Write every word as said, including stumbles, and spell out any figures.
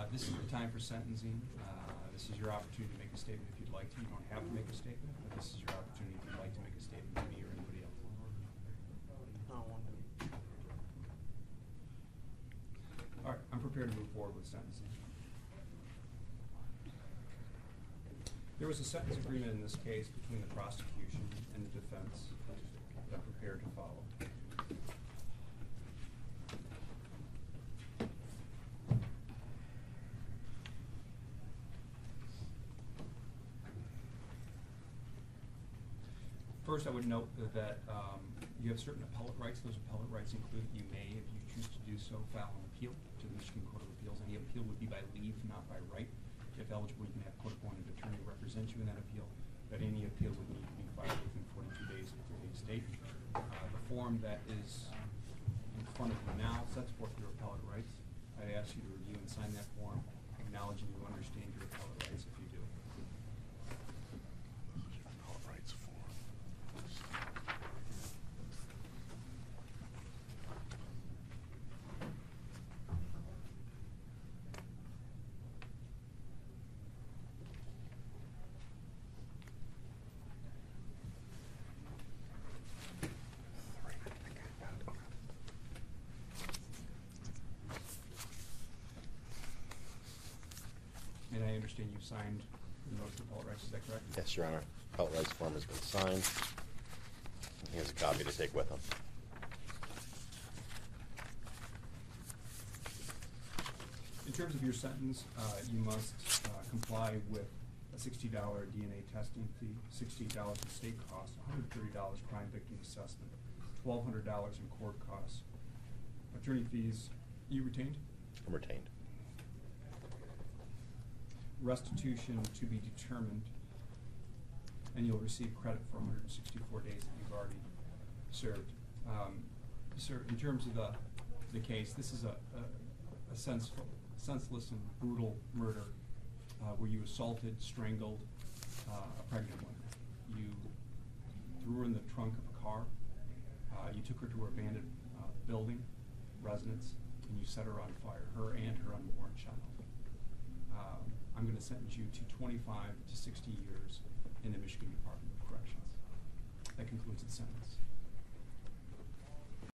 this is the time for sentencing. Uh, this is your opportunity to make a statement if you'd like to. You don't have to make a statement, but this is your opportunity if you'd like to make a statement to me or anybody else. I don't want to. All right, I'm prepared to move forward with sentencing. There was a sentence agreement in this case between the prosecution and the defense that I'm prepared to follow. First, I would note that um, you have certain appellate rights. Those appellate rights include you may, if you choose to do so, file an appeal to the Michigan Court of Appeals. Any appeal would be by leave, not by right. If eligible, you can have court-appointed attorney represent you in that appeal, but any appeal would need to be filed within forty-two days of today's date. Uh, the form that is in front of you now sets forth your appellate rights. I'd ask you to review and sign that form, acknowledging you understand your appellate rights if you do. Appellate rights form. And I understand you signed the notice of appellate rights, is that correct? Yes, Your Honor. Appellate rights form has been signed. Here's a copy to take with him. In terms of your sentence, uh, you must uh, comply with a sixty dollar D N A testing fee, sixty dollars in state costs, one hundred thirty dollars crime victim assessment, twelve hundred dollars in court costs. Attorney fees, you retained? I'm retained. Restitution to be determined, and you'll receive credit for one hundred sixty-four days that you've already served. Um, sir, in terms of the, the case, this is a, a, a senseless, senseless and brutal murder uh, where you assaulted, strangled uh, a pregnant woman. You threw her in the trunk of a car. Uh, you took her to her abandoned uh, building, residence, and you set her on fire, her and her unborn child. Um, I'm going to sentence you to twenty-five to sixty years in the Michigan Department of Corrections. That concludes the sentence.